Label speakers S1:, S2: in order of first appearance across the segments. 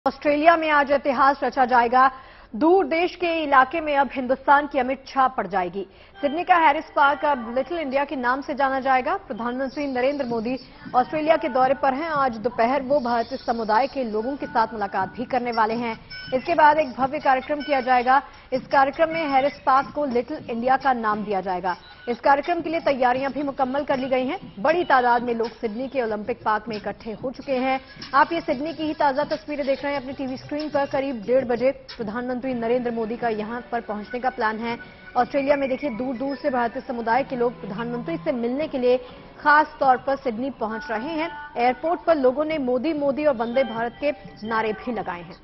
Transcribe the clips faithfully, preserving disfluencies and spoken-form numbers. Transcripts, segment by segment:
S1: Australia में आज इतिहास रचा जाएगा। दूर देश के इलाके में अब हिंदुस्तान की अमिट छाप पड़ जाएगी। सिडनी का हैरिस पार्क अब लिटिल इंडिया के नाम से जाना जाएगा। प्रधानमंत्री नरेंद्र मोदी ऑस्ट्रेलिया के दौरे पर हैं। आज दोपहर वो भारतीय समुदाय के लोगों के साथ मुलाकात भी करने वाले हैं। इसके बाद एक भव्य कार्यक्रम किया जाएगा। इस कार्यक्रम में हैरिस पार्क को लिटिल इंडिया का नाम दिया जाएगा। इस कार्यक्रम के लिए तैयारियां भी मुकम्मल कर ली गई हैं। बड़ी तादाद में लोग सिडनी के ओलंपिक पार्क में इकट्ठे हो चुके हैं। आप ये सिडनी की ही ताजा तस्वीरें देख रहे हैं अपनी टीवी स्क्रीन पर। करीब डेढ़ बजे प्रधानमंत्री नरेंद्र मोदी का यहां पर पहुंचने का प्लान है। ऑस्ट्रेलिया में देखिए दूर दूर से भारतीय समुदाय के लोग प्रधानमंत्री से मिलने के लिए खास तौर पर सिडनी पहुंच रहे हैं। एयरपोर्ट पर लोगों ने मोदी मोदी और वंदे भारत के नारे भी लगाए हैं।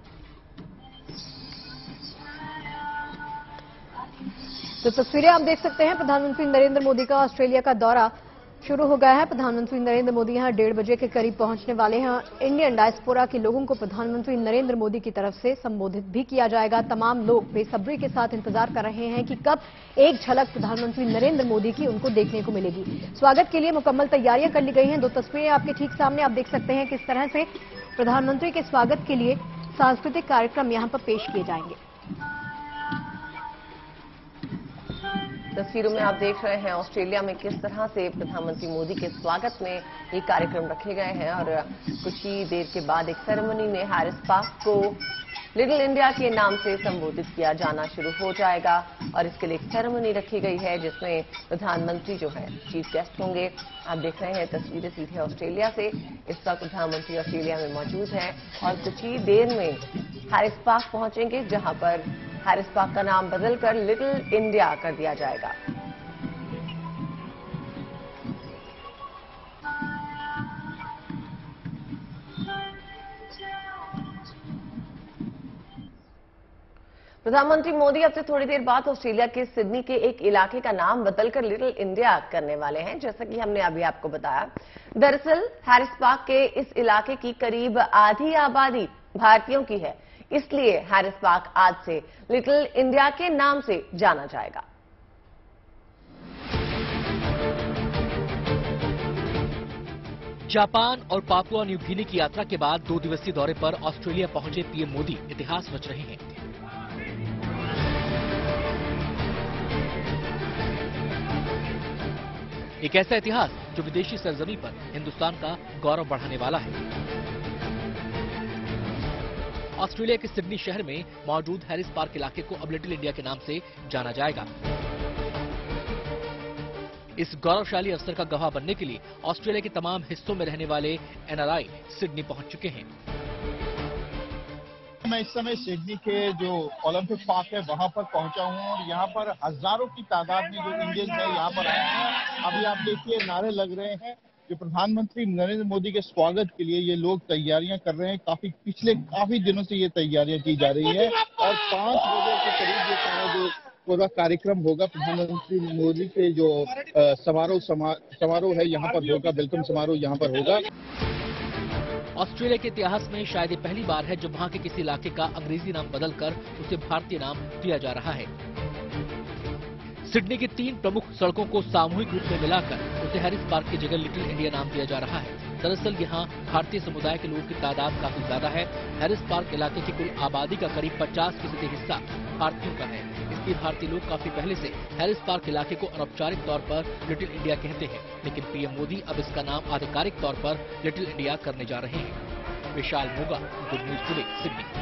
S1: तो तस्वीरें आप देख सकते हैं। प्रधानमंत्री नरेंद्र मोदी का ऑस्ट्रेलिया का दौरा शुरू हो गया है। प्रधानमंत्री नरेंद्र मोदी यहां डेढ़ बजे के करीब पहुंचने वाले हैं। इंडियन डायस्पोरा के लोगों को प्रधानमंत्री नरेंद्र मोदी की तरफ से संबोधित भी किया जाएगा। तमाम लोग बेसब्री के साथ इंतजार कर रहे हैं कि कब एक झलक प्रधानमंत्री नरेंद्र मोदी की उनको देखने को मिलेगी। स्वागत के लिए मुकम्मल तैयारियां कर ली गई हैं। दो तस्वीरें आपके ठीक सामने आप देख सकते हैं किस तरह से प्रधानमंत्री के स्वागत के लिए सांस्कृतिक कार्यक्रम यहां पर पेश किए जाएंगे।
S2: तस्वीरों में आप देख रहे हैं ऑस्ट्रेलिया में किस तरह से प्रधानमंत्री मोदी के स्वागत में ये कार्यक्रम रखे गए हैं और कुछ ही देर के बाद एक सेरेमनी में हैरिस पार्क को लिटिल इंडिया के नाम से संबोधित किया जाना शुरू हो जाएगा और इसके लिए एक सेरेमनी रखी गई है जिसमें प्रधानमंत्री जो है चीफ गेस्ट होंगे। आप देख रहे हैं तस्वीरें सीधे ऑस्ट्रेलिया से। इस वक्त प्रधानमंत्री ऑस्ट्रेलिया में मौजूद हैं और कुछ ही देर में हैरिस पार्क पहुंचेंगे जहां पर हैरिस पार्क का नाम बदलकर लिटिल इंडिया कर दिया जाएगा। प्रधानमंत्री मोदी अब से थोड़ी देर बाद ऑस्ट्रेलिया के सिडनी के एक इलाके का नाम बदलकर लिटिल इंडिया करने वाले हैं, जैसा कि हमने अभी आपको बताया। दरअसल हैरिस पार्क के इस इलाके की करीब आधी आबादी भारतीयों की है, इसलिए हैरिस पार्क आज से लिटिल इंडिया के नाम से जाना जाएगा।
S3: जापान और पापुआ न्यू गिनी की यात्रा के बाद दो दिवसीय दौरे पर ऑस्ट्रेलिया पहुंचे पीएम मोदी इतिहास रच रहे हैं। एक ऐसा इतिहास जो विदेशी सरजमी पर हिंदुस्तान का गौरव बढ़ाने वाला है। ऑस्ट्रेलिया के सिडनी शहर में मौजूद हैरिस पार्क इलाके को अब लिटिल इंडिया के नाम से जाना जाएगा। इस गौरवशाली अवसर का गवाह बनने के लिए ऑस्ट्रेलिया के तमाम हिस्सों में रहने वाले एनआरआई सिडनी पहुंच चुके हैं।
S4: मैं इस समय सिडनी के जो ओलंपिक पार्क है वहां पर पहुंचा हूं और यहां पर हजारों की तादाद में जो इंडियंस है यहां पर आए हैं। अभी आप देखिए नारे लग रहे हैं जो प्रधानमंत्री नरेंद्र मोदी के स्वागत के लिए ये लोग तैयारियां कर रहे हैं। काफी पिछले काफी दिनों से ये तैयारियां की जा रही है और पांच बजे के करीब ये सारा जो पूरा कार्यक्रम होगा प्रधानमंत्री मोदी के जो समारोह समारोह है यहाँ पर होगा, वेलकम समारोह यहाँ पर होगा।
S3: ऑस्ट्रेलिया के इतिहास में शायद ये पहली बार है जब वहां के किसी इलाके का अंग्रेजी नाम बदलकर उसे भारतीय नाम दिया जा रहा है। सिडनी की तीन प्रमुख सड़कों को सामूहिक रूप में मिलाकर उसे हैरिस पार्क की जगह लिटिल इंडिया नाम दिया जा रहा है। दरअसल यहाँ भारतीय समुदाय के लोगों की तादाद काफी ज्यादा है। हैरिस पार्क इलाके की कुल आबादी का करीब पचास फीसदी हिस्सा भारतीयों का है। इसलिए भारतीय लोग काफी पहले से हैरिस पार्क इलाके को अनौपचारिक तौर पर लिटिल इंडिया कहते हैं, लेकिन पीएम मोदी अब इसका नाम आधिकारिक तौर पर लिटिल इंडिया करने जा रहे हैं। Vishal Moga, Good News Today, Sydney.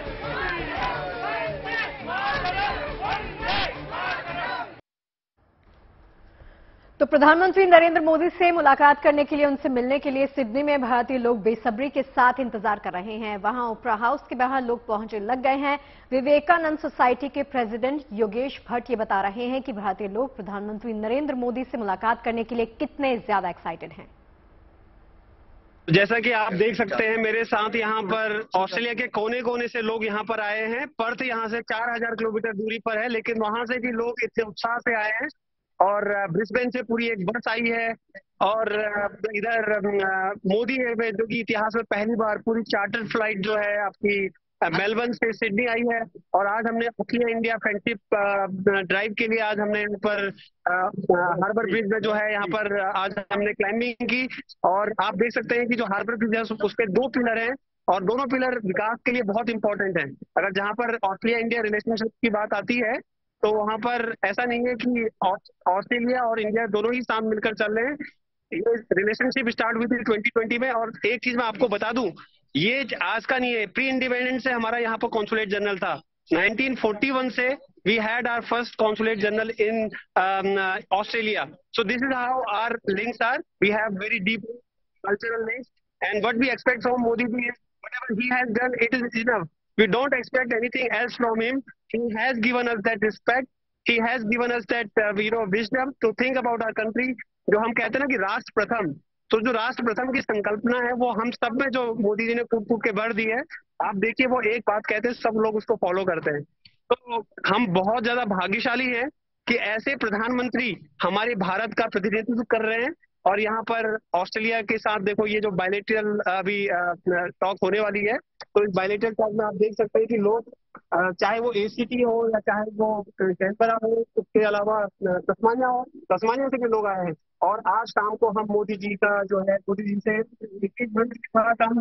S1: तो प्रधानमंत्री नरेंद्र मोदी से मुलाकात करने के लिए, उनसे मिलने के लिए सिडनी में भारतीय लोग बेसब्री के साथ इंतजार कर रहे हैं। वहां ओपरा हाउस के बाहर लोग पहुंचने लग गए हैं। विवेकानंद सोसाइटी के प्रेसिडेंट योगेश भट्ट ये बता रहे हैं कि भारतीय लोग प्रधानमंत्री नरेंद्र मोदी से मुलाकात करने के लिए कितने ज्यादा एक्साइटेड हैं।
S5: जैसा कि आप देख सकते हैं मेरे साथ यहाँ पर ऑस्ट्रेलिया के कोने कोने से लोग यहाँ पर आए हैं। पर्थ यहाँ से चार हजार किलोमीटर दूरी पर है, लेकिन वहां से भी लोग इतने उत्साह से आए हैं और ब्रिस्बेन से पूरी एक बस आई है और इधर मोदी है जो कि इतिहास में पहली बार पूरी चार्टर फ्लाइट जो है आपकी मेलबर्न से सिडनी आई है। और आज हमने ऑस्ट्रेलिया इंडिया फ्रेंडशिप ड्राइव के लिए आज हमने यहाँ पर हार्बर ब्रिज में जो है यहाँ पर आज हमने क्लाइंबिंग की और आप देख सकते हैं कि जो हार्बर ब्रिज है उसके दो पिलर हैं और दोनों पिलर विकास के लिए बहुत इंपॉर्टेंट है। अगर जहां पर ऑस्ट्रेलिया इंडिया रिलेशनशिप की बात आती है तो वहां पर ऐसा नहीं है कि ऑस्ट्रेलिया और इंडिया दोनों ही साथ मिलकर चल रहे हैं। ये रिलेशनशिप स्टार्ट हुई थी ट्वेंटी ट्वेंटी में। और एक चीज मैं आपको बता दूं, ये आज का नहीं है, प्री इंडिपेंडेंस से हमारा यहाँ पर कॉन्सुलेट जनरल था। नाइनटीन फोर्टी वन से we had our first consulate general in Australia. So this is how our links are. We have very deep cultural links, and what we expect from Modi ji is whatever he has done, it is enough. We don't expect anything else from him. He has given us that respect. He has given us that uh, you know wisdom to think about our country. जो हम कहते हैं ना कि राष्ट्र प्रथम, तो जो राष्ट्र प्रथम की संकल्पना है वो हम सब में जो मोदी जी ने कूट कूट के भर दी है। आप देखिए वो एक बात कहते हैं, सब लोग उसको फॉलो करते हैं। तो हम बहुत ज्यादा भाग्यशाली हैं कि ऐसे प्रधानमंत्री हमारे भारत का प्रतिनिधित्व कर रहे हैं। और यहाँ पर ऑस्ट्रेलिया के साथ देखो ये जो बायलेटरल अभी टॉक होने वाली है, तो इस बायलेटरल टॉक में आप देख सकते हैं कि लोग चाहे वो एसीटी हो या चाहे वो कैनबरा हो, उसके अलावा तस्मानिया हो, तस्मानिया से भी लोग आए हैं। और आज शाम को हम मोदी जी का जो है मोदी जी से हम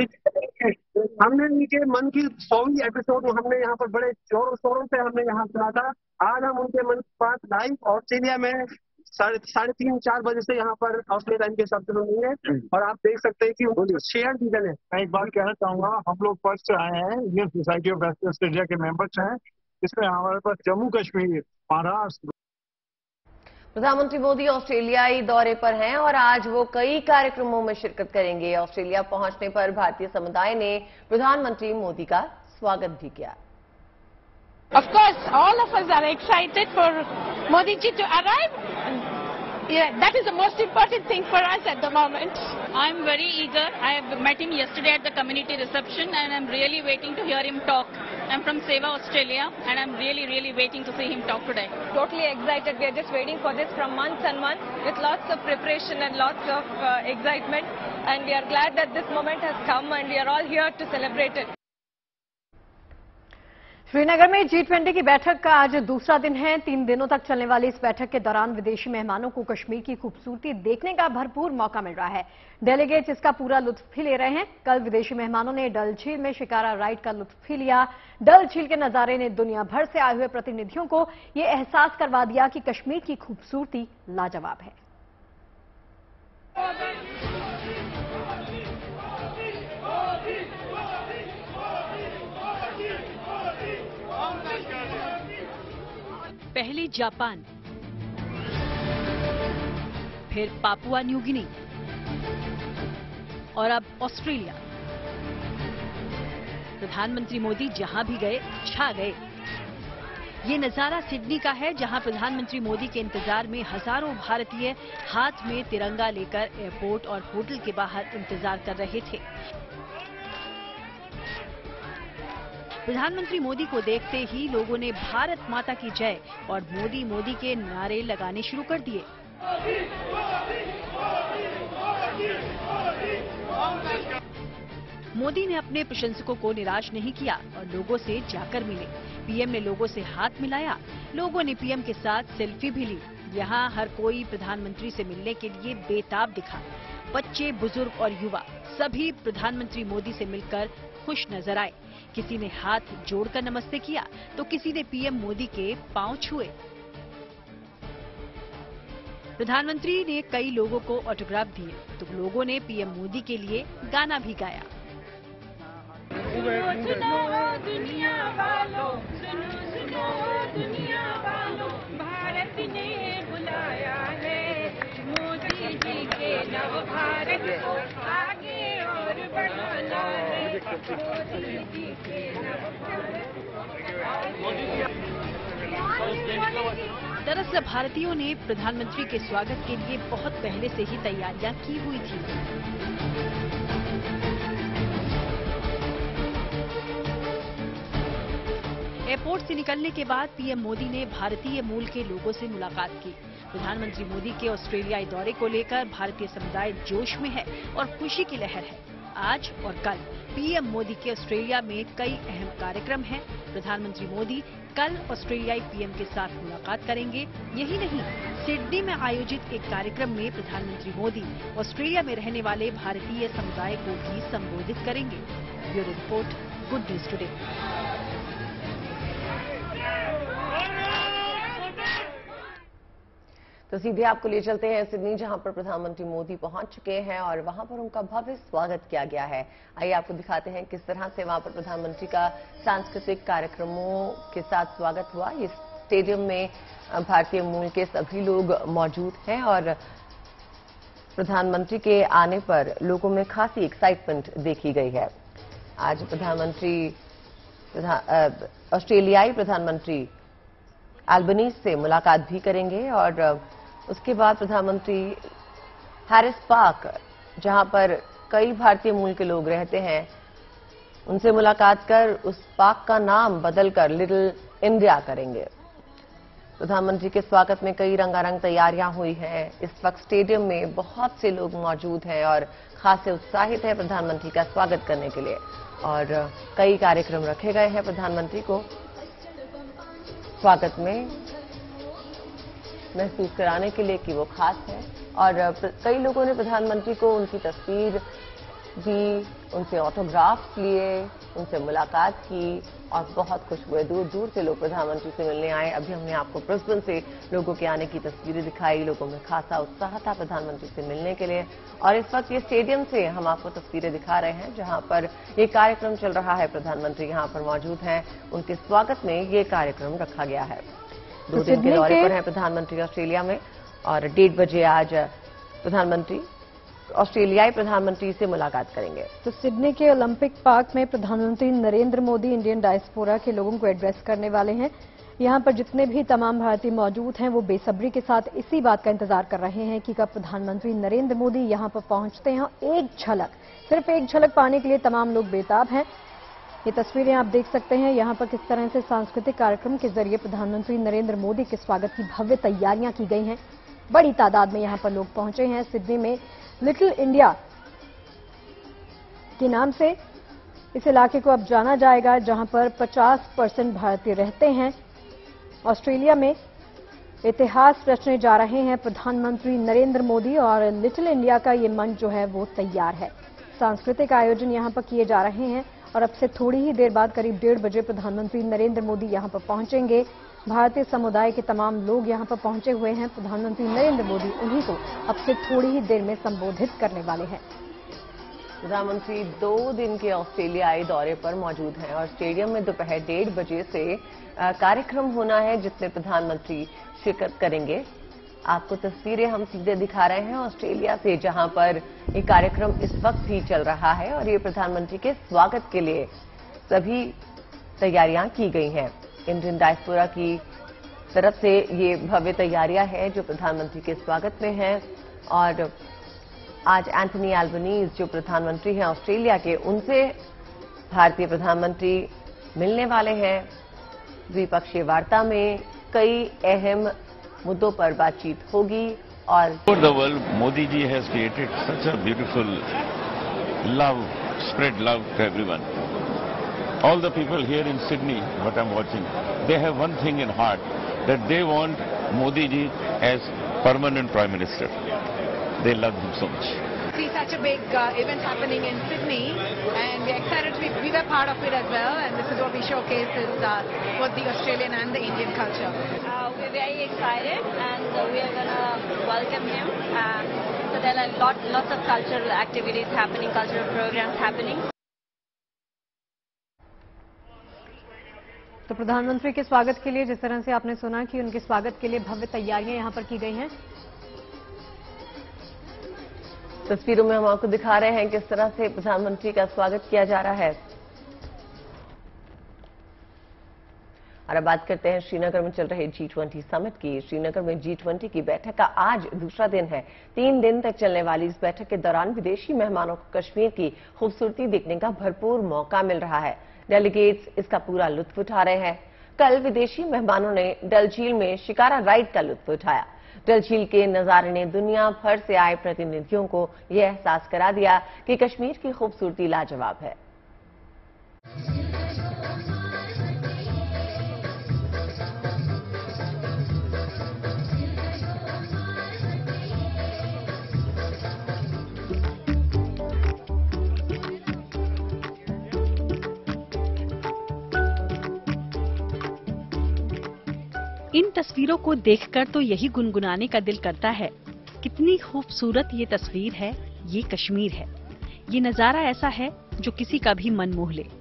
S5: हमने उनके मन की सौवीं एपिसोड हमने यहाँ पर बड़े जोरों शोरों से हमने यहाँ सुना था। आज हम उनके मन की बात लाइव ऑस्ट्रेलिया में साढ़े साढ़े तीन चार बजे से यहाँ पर ऑस्ट्रेलिया टाइम के हिसाब से मिलेंगे। और आप देख सकते हैं कि वो शेयर रीजन है।
S4: मैं एक बात कहना चाहूंगा, हम लोग फर्स्ट आए हैं, Indian Society of West Australia के मेंबर्स हैं। इसमें हमारे पास जम्मू कश्मीर, महाराष्ट्र।
S2: प्रधानमंत्री मोदी ऑस्ट्रेलियाई दौरे पर हैं और आज वो कई कार्यक्रमों में शिरकत करेंगे। ऑस्ट्रेलिया पहुंचने पर भारतीय समुदाय ने प्रधानमंत्री मोदी का स्वागत भी किया।
S6: Of course, all of us are excited for Modi ji to arrive. Yeah, that is the most important thing for us at the moment.
S7: I'm very eager. I have met him yesterday at the community reception and I'm really waiting to hear him talk. I'm from Seva, Australia, and I'm really, really waiting to see him talk today.
S8: Totally excited. We are just waiting for this from months and months with lots of preparation and lots of uh, excitement. And we are glad that this moment has come and we are all here to celebrate it.
S1: Srinagar में G twenty की बैठक का आज दूसरा दिन है। तीन दिनों तक चलने वाली इस बैठक के दौरान विदेशी मेहमानों को कश्मीर की खूबसूरती देखने का भरपूर मौका मिल रहा है। डेलीगेट्स इसका पूरा लुत्फ भी ले रहे हैं। कल विदेशी मेहमानों ने डल झील में शिकारा राइड का लुत्फ भी लिया। डल झील के नजारे ने दुनिया भर से आए हुए प्रतिनिधियों को ये एहसास करवा दिया कि कश्मीर की खूबसूरती लाजवाब है।
S9: पहले जापान, फिर पापुआ न्यू गिनी और अब ऑस्ट्रेलिया। प्रधानमंत्री मोदी जहां भी गए छा गए। ये नजारा सिडनी का है, जहां प्रधानमंत्री मोदी के इंतजार में हजारों भारतीय हाथ में तिरंगा लेकर एयरपोर्ट और होटल के बाहर इंतजार कर रहे थे। प्रधानमंत्री मोदी को देखते ही लोगों ने भारत माता की जय और मोदी मोदी के नारे लगाने शुरू कर दिए। मोदी ने अपने प्रशंसकों को निराश नहीं किया और लोगों से जाकर मिले। पीएम ने लोगों से हाथ मिलाया। लोगों ने पीएम के साथ सेल्फी भी ली। यहाँ हर कोई प्रधानमंत्री से मिलने के लिए बेताब दिखा। बच्चे, बुजुर्ग और युवा सभी प्रधानमंत्री मोदी से मिलकर खुश नजर आए। किसी ने हाथ जोड़कर नमस्ते किया तो किसी ने पीएम मोदी के पांव छुए। प्रधानमंत्री ने कई लोगों को ऑटोग्राफ दिए तो लोगों ने पीएम मोदी के लिए गाना भी गाया।
S6: दुनिया वालों, सुनो सुनो दुनिया वालों, भारत ने बुलाया है मोदी जी के नव भारत को आगे और बढ़ाना है। मोदी जी के नव भारत
S9: दरअसल भारतीयों ने प्रधानमंत्री के स्वागत के लिए बहुत पहले से ही तैयारियां की हुई थी। एयरपोर्ट से निकलने के बाद पीएम मोदी ने भारतीय मूल के लोगों से मुलाकात की। प्रधानमंत्री मोदी के ऑस्ट्रेलियाई दौरे को लेकर भारतीय समुदाय जोश में है और खुशी की लहर है। आज और कल पीएम मोदी के ऑस्ट्रेलिया में कई अहम कार्यक्रम हैं। प्रधानमंत्री मोदी कल ऑस्ट्रेलियाई पीएम के साथ मुलाकात करेंगे। यही नहीं, सिडनी में आयोजित एक कार्यक्रम में प्रधानमंत्री मोदी ऑस्ट्रेलिया में रहने वाले भारतीय समुदाय को भी संबोधित करेंगे। Bureau report, Good News Today.
S2: तो सीधे आपको ले चलते हैं सिडनी, जहां पर प्रधानमंत्री मोदी पहुंच चुके हैं और वहां पर उनका भव्य स्वागत किया गया है। आइए आपको दिखाते हैं किस तरह से वहां पर प्रधानमंत्री का सांस्कृतिक कार्यक्रमों के साथ स्वागत हुआ। इस स्टेडियम में भारतीय मूल के सभी लोग मौजूद हैं और प्रधानमंत्री के आने पर लोगों में खासी एक्साइटमेंट देखी गई है। आज प्रधानमंत्री ऑस्ट्रेलियाई प्रधानमंत्री एल्बनीज से मुलाकात भी करेंगे और उसके बाद प्रधानमंत्री हैरिस पार्क, जहां पर कई भारतीय मूल के लोग रहते हैं, उनसे मुलाकात कर उस पार्क का नाम बदलकर लिटिल इंडिया करेंगे। प्रधानमंत्री के स्वागत में कई रंगारंग तैयारियां हुई हैं। इस वक्त स्टेडियम में बहुत से लोग मौजूद हैं और खासे उत्साहित हैं प्रधानमंत्री का स्वागत करने के लिए और कई कार्यक्रम रखे गए हैं प्रधानमंत्री को स्वागत में महसूस कराने के लिए कि वो खास है। और कई लोगों ने प्रधानमंत्री को उनकी तस्वीर दी, उनसे ऑटोग्राफ लिए, उनसे मुलाकात की और बहुत खुश हुए। दूर दूर से लोग प्रधानमंत्री से मिलने आए। अभी हमने आपको ब्रिस्बेन से लोगों के आने की तस्वीरें दिखाई। लोगों में खासा उत्साह था प्रधानमंत्री से मिलने के लिए और इस वक्त ये स्टेडियम से हम आपको तस्वीरें दिखा रहे हैं जहां पर ये कार्यक्रम चल रहा है। प्रधानमंत्री यहां पर मौजूद हैं, उनके स्वागत में ये कार्यक्रम रखा गया है। दो दिन के दौरे पर हैं प्रधानमंत्री ऑस्ट्रेलिया में और डेढ़ बजे आज प्रधानमंत्री ऑस्ट्रेलियाई प्रधानमंत्री से मुलाकात करेंगे।
S1: तो सिडनी के ओलंपिक पार्क में प्रधानमंत्री नरेंद्र मोदी इंडियन डायस्पोरा के लोगों को एड्रेस करने वाले हैं। यहां पर जितने भी तमाम भारतीय मौजूद हैं वो बेसब्री के साथ इसी बात का इंतजार कर रहे हैं कि कब प्रधानमंत्री नरेंद्र मोदी यहां पर पहुंचते हैं। एक झलक, सिर्फ एक झलक पाने के लिए तमाम लोग बेताब हैं। ये तस्वीरें आप देख सकते हैं यहां पर किस तरह से सांस्कृतिक कार्यक्रम के जरिए प्रधानमंत्री नरेंद्र मोदी के स्वागत की भव्य तैयारियां की गई हैं। बड़ी तादाद में यहां पर लोग पहुंचे हैं। सिडनी में लिटिल इंडिया के नाम से इस इलाके को अब जाना जाएगा, जहां पर पचास परसेंट भारतीय रहते हैं। ऑस्ट्रेलिया में इतिहास रचने जा रहे हैं प्रधानमंत्री नरेंद्र मोदी और लिटिल इंडिया का ये मंच जो है वो तैयार है। सांस्कृतिक आयोजन यहां पर किए जा रहे हैं और अब से थोड़ी ही देर बाद करीब डेढ़ बजे प्रधानमंत्री नरेंद्र मोदी यहां पर पहुंचेंगे। भारतीय समुदाय के तमाम लोग यहां पर पहुंचे हुए हैं। प्रधानमंत्री नरेंद्र मोदी उन्हीं को अब से थोड़ी ही देर में संबोधित करने वाले हैं।
S2: प्रधानमंत्री दो दिन के ऑस्ट्रेलियाई दौरे पर मौजूद हैं और स्टेडियम में दोपहर डेढ़ बजे से कार्यक्रम होना है जिसमें प्रधानमंत्री शिरकत करेंगे। आपको तस्वीरें हम सीधे दिखा रहे हैं ऑस्ट्रेलिया से, जहां पर ये कार्यक्रम इस वक्त भी चल रहा है और ये प्रधानमंत्री के स्वागत के लिए सभी तैयारियां की गई हैं। इंडियन डायस्पोरा की तरफ से ये भव्य तैयारियां हैं जो प्रधानमंत्री के स्वागत में हैं और आज एंथनी एल्बनीज जो प्रधानमंत्री हैं ऑस्ट्रेलिया के, उनसे भारतीय प्रधानमंत्री मिलने वाले हैं। द्विपक्षीय वार्ता में कई अहम मुद्दों पर बातचीत होगी और
S10: the world, Modi ji has created such a beautiful love, spread love to everyone. All the people here in Sydney, what I'm watching, they have one thing in heart, that they want Modi ji as permanent Prime Minister. They love him so much.
S6: See such a big uh, event happening in Sydney, and we're excited to be, we were part of it as well, and this is what we showcase is uh, both the Australian and the Indian culture.
S7: Uh, we're very excited and uh, we are going to welcome him. Um, so there are lot, lots of cultural activities happening, cultural programs happening.
S1: तो प्रधानमंत्री के स्वागत के लिए जिस तरह से आपने सुना कि उनके स्वागत के लिए भव्य तैयारियां यहां पर की गई हैं।
S2: तस्वीरों में हम आपको दिखा रहे हैं किस तरह से प्रधानमंत्री का स्वागत किया जा रहा है। और अब बात करते हैं श्रीनगर में चल रहे जी ट्वेंटी समिट की। श्रीनगर में जी ट्वेंटी की बैठक का आज दूसरा दिन है। तीन दिन तक चलने वाली इस बैठक के दौरान विदेशी मेहमानों को कश्मीर की खूबसूरती देखने का भरपूर मौका मिल रहा है। डेलीगेट्स इसका पूरा लुत्फ उठा रहे हैं। कल विदेशी मेहमानों ने डल झील में शिकारा राइड का लुत्फ उठाया। डल झील के नजारे ने दुनिया भर से आए प्रतिनिधियों को यह एहसास करा दिया कि कश्मीर की खूबसूरती लाजवाब है।
S9: इन तस्वीरों को देखकर तो यही गुनगुनाने का दिल करता है, कितनी खूबसूरत ये तस्वीर है, ये कश्मीर है। ये नजारा ऐसा है जो किसी का भी मन मोह ले।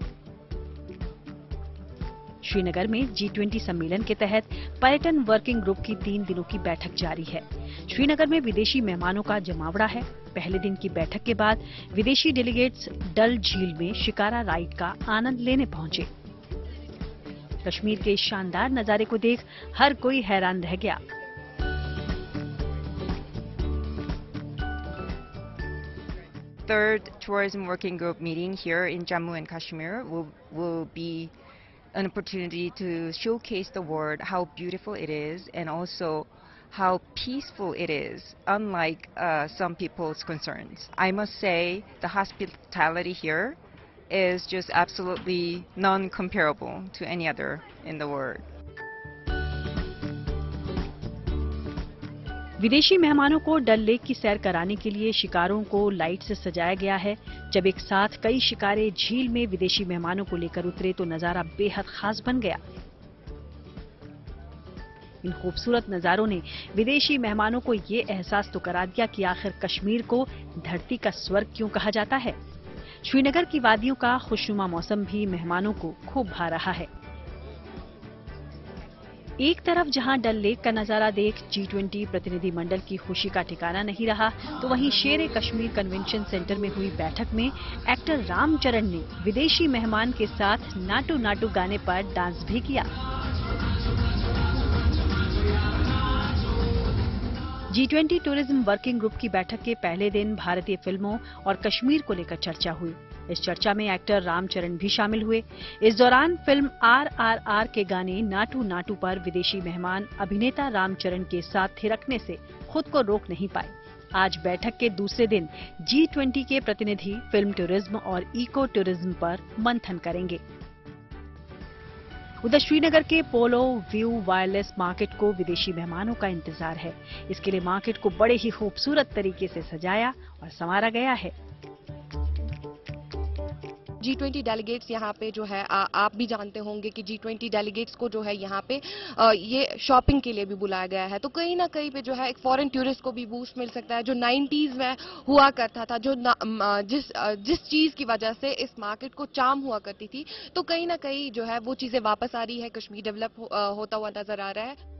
S9: श्रीनगर में जी ट्वेंटी सम्मेलन के तहत पर्यटन वर्किंग ग्रुप की तीन दिनों की बैठक जारी है। श्रीनगर में विदेशी मेहमानों का जमावड़ा है। पहले दिन की बैठक के बाद विदेशी डेलीगेट्स डल झील में शिकारा राइड का आनंद लेने पहुंचे। कश्मीर के इस शानदार नजारे को देख हर कोई हैरान रह गया।
S11: Third tourism working group meeting here in Jammu and Kashmir will will be an opportunity to showcase the world how beautiful it is and also how peaceful it is, unlike uh, some people's concerns. I must say the hospitality here is just absolutely non-comparable to any other in the world.
S9: विदेशी मेहमानों को डल lake की सैर कराने के लिए शिकारों को light से सजाया गया है। जब एक साथ कई शिकारे झील में विदेशी मेहमानों को लेकर उतरे तो नजारा बेहद खास बन गया। इन खूबसूरत नजारों ने विदेशी मेहमानों को ये एहसास तो करा दिया कि आखिर कश्मीर को धरती का स्वर्ग क्यों कहा जाता है। श्रीनगर की वादियों का खुशनुमा मौसम भी मेहमानों को खूब भा रहा है। एक तरफ जहां डल लेक का नजारा देख जी ट्वेंटी प्रतिनिधि मंडल की खुशी का ठिकाना नहीं रहा, तो वहीं शेर कश्मीर कन्वेंशन सेंटर में हुई बैठक में एक्टर रामचरण ने विदेशी मेहमान के साथ नाटू नाटू गाने पर डांस भी किया। G twenty tourism working group की बैठक के पहले दिन भारतीय फिल्मों और कश्मीर को लेकर चर्चा हुई। इस चर्चा में एक्टर रामचरण भी शामिल हुए। इस दौरान फिल्म आर आर आर के गाने नाटू नाटू पर विदेशी मेहमान अभिनेता रामचरण के साथ थिरकने से खुद को रोक नहीं पाए। आज बैठक के दूसरे दिन जी ट्वेंटी के प्रतिनिधि फिल्म टूरिज्म और इको टूरिज्म पर मंथन करेंगे। उधर श्रीनगर के पोलो व्यू वायरलेस मार्केट को विदेशी मेहमानों का इंतजार है। इसके लिए मार्केट को बड़े ही खूबसूरत तरीके से सजाया और संवारा गया है।
S12: जी ट्वेंटी डेलीगेट्स यहाँ पे जो है आ, आप भी जानते होंगे कि जी ट्वेंटी डेलीगेट्स को जो है यहाँ पे आ, ये शॉपिंग के लिए भी बुलाया गया है। तो कहीं ना कहीं पे जो है एक फॉरेन टूरिस्ट को भी बूस्ट मिल सकता है। जो नाइन्टीज में हुआ करता था, जो न, जिस जिस चीज की वजह से इस मार्केट को चार्म हुआ करती थी, तो कहीं ना कहीं जो है वो चीजें वापस आ रही है। कश्मीर डेवलप हो, होता हुआ नजर आ रहा है।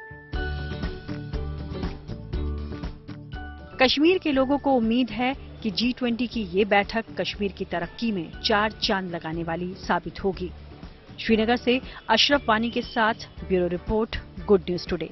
S9: कश्मीर के लोगों को उम्मीद है कि जी ट्वेंटी की ये बैठक कश्मीर की तरक्की में चार चांद लगाने वाली साबित होगी। श्रीनगर से अशरफ वानी के साथ bureau report, Good News Today.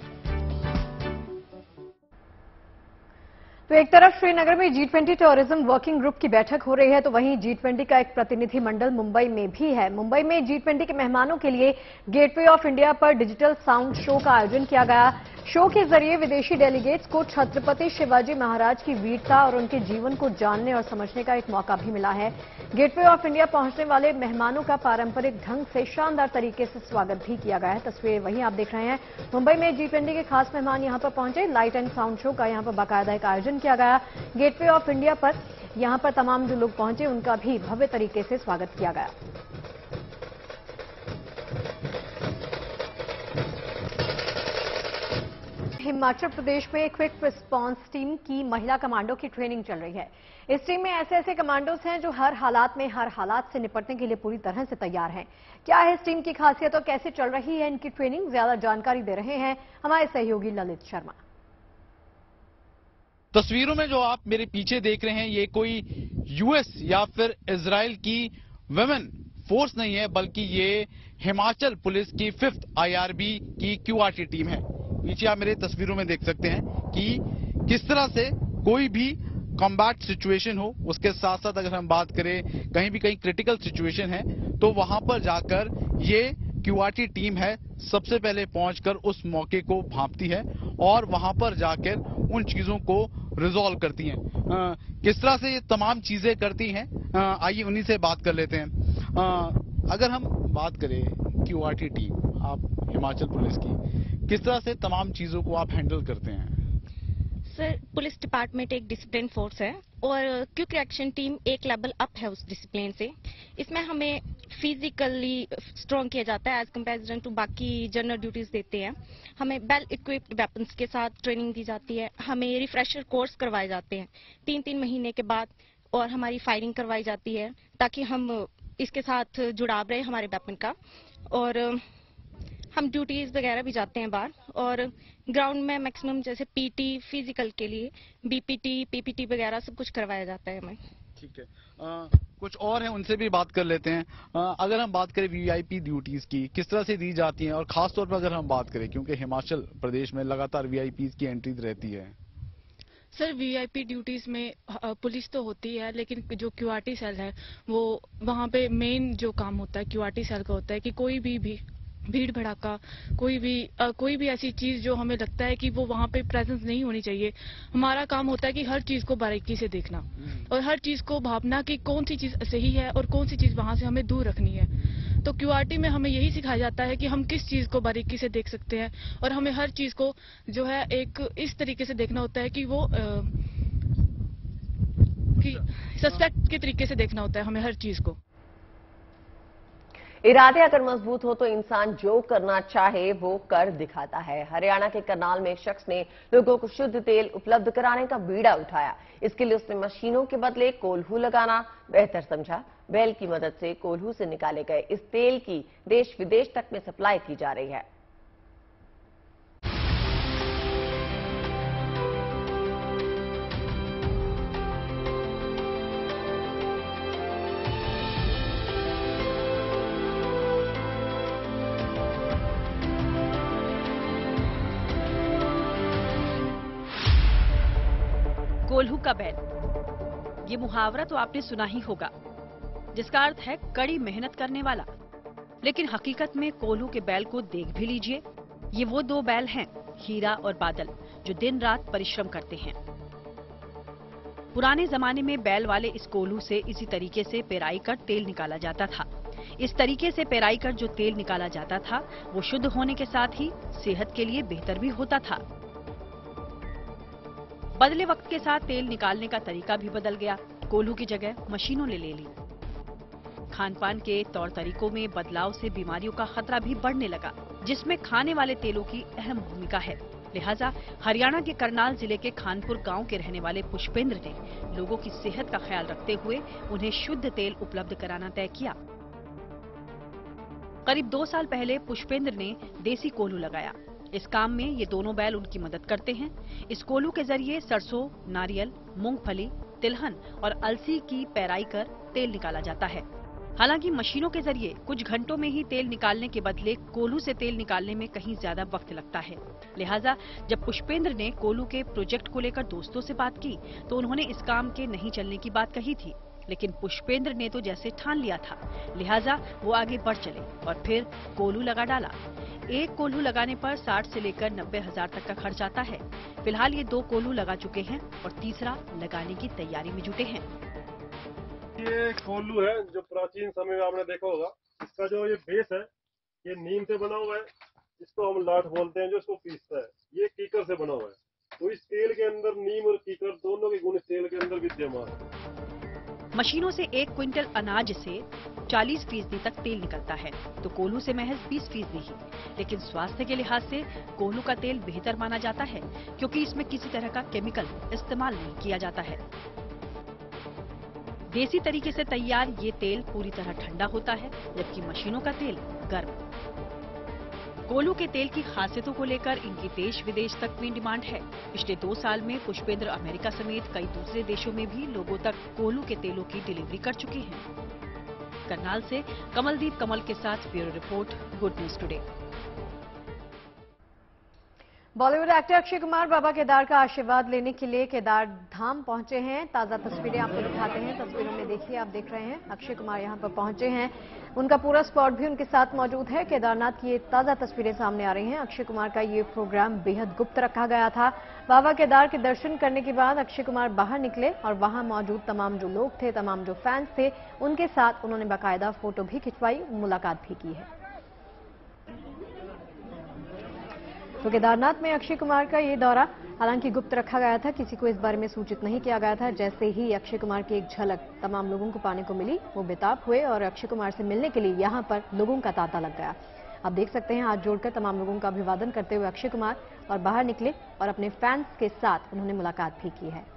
S1: तो एक तरफ श्रीनगर में G twenty tourism working group की बैठक हो रही है, तो वहीं जी ट्वेंटी का एक प्रतिनिधि मंडल मुंबई में भी है। मुंबई में जी ट्वेंटी के मेहमानों के लिए गेटवे ऑफ इंडिया पर डिजिटल साउंड शो का आयोजन किया गया। शो के जरिए विदेशी डेलीगेट्स को छत्रपति शिवाजी महाराज की वीरता और उनके जीवन को जानने और समझने का एक मौका भी मिला है। गेटवे ऑफ इंडिया पहुंचने वाले मेहमानों का पारंपरिक ढंग से शानदार तरीके से स्वागत भी किया गया है। तस्वीरें वहीं आप देख रहे हैं। मुंबई में जी ट्वेंटी के खास मेहमान यहां पर पहुंचे। लाइट एंड साउंड शो का यहां पर बाकायदा एक आयोजन किया गया। गेटवे ऑफ इंडिया पर यहां पर तमाम जो लोग पहुंचे उनका भी भव्य तरीके से स्वागत किया गया। हिमाचल प्रदेश में क्विक रिस्पांस टीम की महिला कमांडो की ट्रेनिंग चल रही है। इस टीम में ऐसे ऐसे कमांडोज हैं जो हर हालात में हर हालात से निपटने के लिए पूरी तरह से तैयार हैं। क्या है इस टीम की खासियत और कैसे चल रही है इनकी ट्रेनिंग, ज्यादा जानकारी दे रहे हैं हमारे सहयोगी ललित शर्मा।
S13: तस्वीरों में जो आप मेरे पीछे देख रहे हैं ये कोई यूएस या फिर इजराइल की वुमेन फोर्स नहीं है, बल्कि ये हिमाचल पुलिस की फिफ्थ आईआरबी की क्यूआरटी टीम है। नीचे आप मेरे तस्वीरों में देख सकते हैं कि किस तरह से कोई भी कॉम्बैट सिचुएशन हो, उसके साथ साथ अगर हम बात करें कहीं भी कहीं क्रिटिकल सिचुएशन है तो वहां पर जाकर ये क्यूआरटी टीम है सबसे पहले पहुंचकर उस मौके को भांपती है और वहां पर जाकर उन चीजों को रिजॉल्व करती हैं। आ, किस तरह से ये तमाम चीजें करती हैं, आइए उन्हीं से बात कर लेते हैं। आ, अगर हम बात करें क्यूआरटी टीम, आप हिमाचल पुलिस की, किस तरह से तमाम चीजों को आप हैंडल करते हैं?
S14: सर, पुलिस डिपार्टमेंट एक डिसिप्लिन फोर्स है और क्विक एक्शन टीम एक लेवल अप है उस डिसिप्लिन से। इसमें हमें फिजिकली स्ट्रॉन्ग किया जाता है एज कंपेरिजन टू बाकी जनरल ड्यूटीज देते हैं। हमें वेल इक्विप्ड वेपन्स के साथ ट्रेनिंग दी जाती है। हमें रिफ्रेशर कोर्स करवाए जाते हैं तीन तीन महीने के बाद, और हमारी फायरिंग करवाई जाती है ताकि हम इसके साथ जुड़ाव रहे हमारे वेपन का। और हम ड्यूटीज वगैरह भी जाते हैं बाहर, और ग्राउंड में मैक्सिमम जैसे पीटी फिजिकल के लिए बीपीटी पीपीटी वगैरह सब कुछ करवाया जाता है हमें।
S13: ठीक है, आ, कुछ और हैं उनसे भी बात कर लेते हैं। आ, अगर हम बात करें वीआईपी ड्यूटीज की, किस तरह से दी जाती हैं, और खास तौर पर अगर हम बात करें क्योंकि हिमाचल प्रदेश में लगातार वीआईपीज की एंट्रीज रहती है।
S15: सर वीआईपी ड्यूटीज में पुलिस तो होती है, लेकिन जो क्यूआरटी सेल है वो वहाँ पे मेन जो काम होता है क्यूआरटी सेल का होता है कि कोई भी, भी भीड़ भड़ाका, कोई भी आ, कोई भी ऐसी चीज जो हमें लगता है कि वो वहाँ पे प्रेजेंस नहीं होनी चाहिए। हमारा काम होता है कि हर चीज को बारीकी से देखना और हर चीज को भापना कि कौन सी चीज सही है और कौन सी चीज वहाँ से हमें दूर रखनी है। तो क्यूआरटी में हमें यही सिखाया जाता है कि हम किस चीज को बारीकी से देख सकते हैं, और हमें हर चीज को जो है एक इस तरीके से देखना होता है कि वो आ, कि सस्पेक्ट के तरीके से देखना होता है हमें हर चीज को।
S2: इरादे अगर मजबूत हो तो इंसान जो करना चाहे वो कर दिखाता है। हरियाणा के करनाल में एक शख्स ने लोगों को शुद्ध तेल उपलब्ध कराने का बीड़ा उठाया। इसके लिए उसने मशीनों के बदले कोल्हू लगाना बेहतर समझा। बैल की मदद से कोल्हू से निकाले गए इस तेल की देश विदेश तक में सप्लाई की जा रही है।
S9: कोल्हू का बैल, ये मुहावरा तो आपने सुना ही होगा, जिसका अर्थ है कड़ी मेहनत करने वाला। लेकिन हकीकत में कोल्हू के बैल को देख भी लीजिए। ये वो दो बैल हैं, हीरा और बादल, जो दिन रात परिश्रम करते हैं। पुराने जमाने में बैल वाले इस कोल्हू से इसी तरीके से पेराई कर तेल निकाला जाता था। इस तरीके से पेराई कर जो तेल निकाला जाता था वो शुद्ध होने के साथ ही सेहत के लिए बेहतर भी होता था। बदले वक्त के साथ तेल निकालने का तरीका भी बदल गया। कोल्हू की जगह मशीनों ने ले ली। खान पान के तौर तरीकों में बदलाव से बीमारियों का खतरा भी बढ़ने लगा, जिसमें खाने वाले तेलों की अहम भूमिका है। लिहाजा हरियाणा के करनाल जिले के खानपुर गांव के रहने वाले पुष्पेंद्र ने लोगों की सेहत का ख्याल रखते हुए उन्हें शुद्ध तेल उपलब्ध कराना तय किया। करीब दो साल पहले पुष्पेंद्र ने देसी कोल्हू लगाया। इस काम में ये दोनों बैल उनकी मदद करते हैं। इस कोल्हू के जरिए सरसों, नारियल, मूंगफली, तिलहन और अलसी की पेराई कर तेल निकाला जाता है। हालांकि मशीनों के जरिए कुछ घंटों में ही तेल निकालने के बदले कोल्हू से तेल निकालने में कहीं ज्यादा वक्त लगता है। लिहाजा जब पुष्पेंद्र ने कोल्हू के प्रोजेक्ट को लेकर दोस्तों से बात की तो उन्होंने इस काम के नहीं चलने की बात कही थी। लेकिन पुष्पेंद्र ने तो जैसे ठान लिया था, लिहाजा वो आगे बढ़ चले और फिर कोल्हू लगा डाला। एक कोल्हू लगाने पर साठ से लेकर नब्बे हजार तक का खर्च आता है। फिलहाल ये दो कोल्हू लगा चुके हैं और तीसरा लगाने की तैयारी में जुटे हैं।
S16: ये कोल्हू है जो प्राचीन समय में आपने देखा होगा। इसका जो ये बेस है ये नीम से बना हुआ है, इसको हम लाठ बोलते हैं जो इसको पीसता है। ये कीकर से बना हुआ है, तो इस तेल के अंदर नीम और कीकर दोनों के गुण इस तेल के अंदर विद्यमान है।
S9: मशीनों से एक क्विंटल अनाज से चालीस फीसदी तक तेल निकलता है, तो कोल्हू से महज बीस फीसदी ही। लेकिन स्वास्थ्य के लिहाज से कोल्हू का तेल बेहतर माना जाता है, क्योंकि इसमें किसी तरह का केमिकल इस्तेमाल नहीं किया जाता है। देसी तरीके से तैयार ये तेल पूरी तरह ठंडा होता है, जबकि मशीनों का तेल गर्म। कोल्हू के तेल की खासियतों को लेकर इनकी देश विदेश तक में डिमांड है। पिछले दो साल में पुष्पेंद्र अमेरिका समेत कई दूसरे देशों में भी लोगों तक कोल्हू के तेलों की डिलीवरी कर चुके हैं। करनाल से कमलदीप कमल के साथ bureau report, Good News Today.
S1: Bollywood actor Akshay Kumar Baba Kedar का आशीर्वाद लेने के लिए केदार धाम पहुंचे हैं। ताजा तस्वीरें आपको दिखाते हैं। तस्वीरों में देखिए, आप देख रहे हैं अक्षय कुमार यहां पर पहुंचे हैं। उनका पूरा स्क्वाड भी उनके साथ मौजूद है। केदारनाथ की ये ताजा तस्वीरें सामने आ रही हैं। अक्षय कुमार का ये प्रोग्राम बेहद गुप्त रखा गया था। बाबा केदार के दर्शन करने के बाद अक्षय कुमार बाहर निकले और वहां मौजूद तमाम जो लोग थे, तमाम जो फैंस थे, उनके साथ उन्होंने बाकायदा फोटो भी खिंचवाई, मुलाकात भी की है। तो केदारनाथ में अक्षय कुमार का ये दौरा हालांकि गुप्त रखा गया था, किसी को इस बारे में सूचित नहीं किया गया था। जैसे ही अक्षय कुमार की एक झलक तमाम लोगों को पाने को मिली, वो बेताब हुए और अक्षय कुमार से मिलने के लिए यहां पर लोगों का तांता लग गया। आप देख सकते हैं हाथ जोड़कर तमाम लोगों का अभिवादन करते हुए अक्षय कुमार और बाहर निकले और अपने फैंस के साथ उन्होंने मुलाकात भी की है।